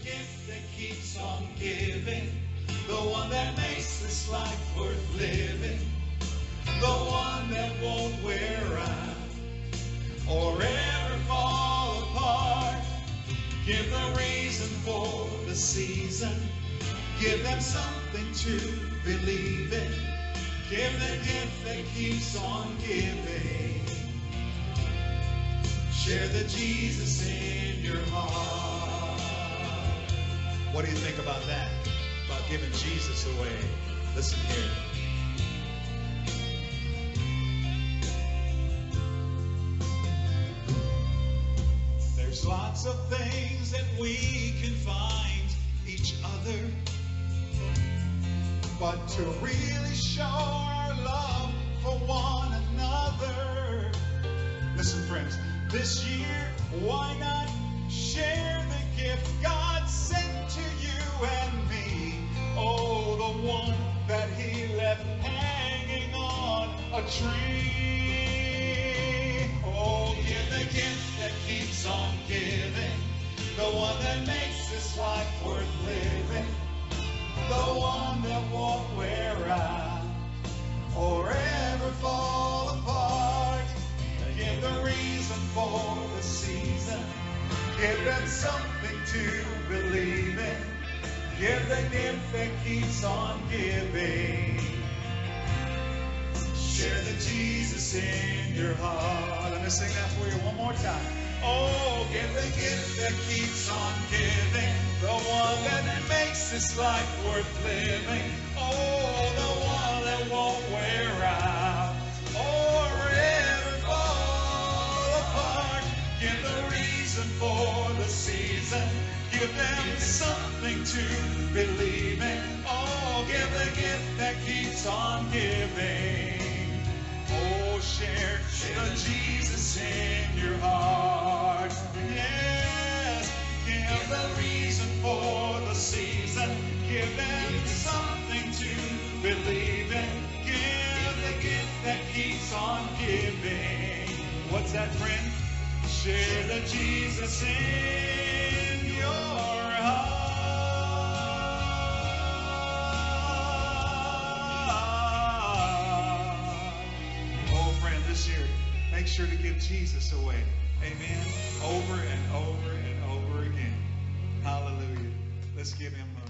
gift that keeps on giving, the one that makes this life worth living, the one that won't wear out or ever fall apart. Give the reason for the season, give them something to believe in. Give the gift that keeps on giving. Share the Jesus in your heart. What do you think about that? About giving Jesus away? Listen here. There's lots of things that we can find each other, but to really show our love for one another, listen friends, this year, why not share the gift God sent to you and me? Oh, the one that He left hanging on a tree. Oh, give the gift that keeps on giving, the one that makes this life worth living, the one that won't wear out or ever fall apart. Give the reason for the season, give them something to believe in. Give the gift that keeps on giving. Share the Jesus in your heart. Let me sing that for you one more time. Oh, give the gift that keeps on giving, the one that makes this life worth living. Oh, the one that won't wear out or ever fall apart. Give the reason for the season, give them something to believe in. Oh, give the gift that keeps on giving. Oh, share the Jesus in your heart. Yes, give the reason for the season, give them something to believe in. Give the gift that keeps on giving. What's that, friend? Share the Jesus in your heart. Oh, friend, this year, make sure to give Jesus away. Amen. Over and over and over again. Hallelujah. Let's give Him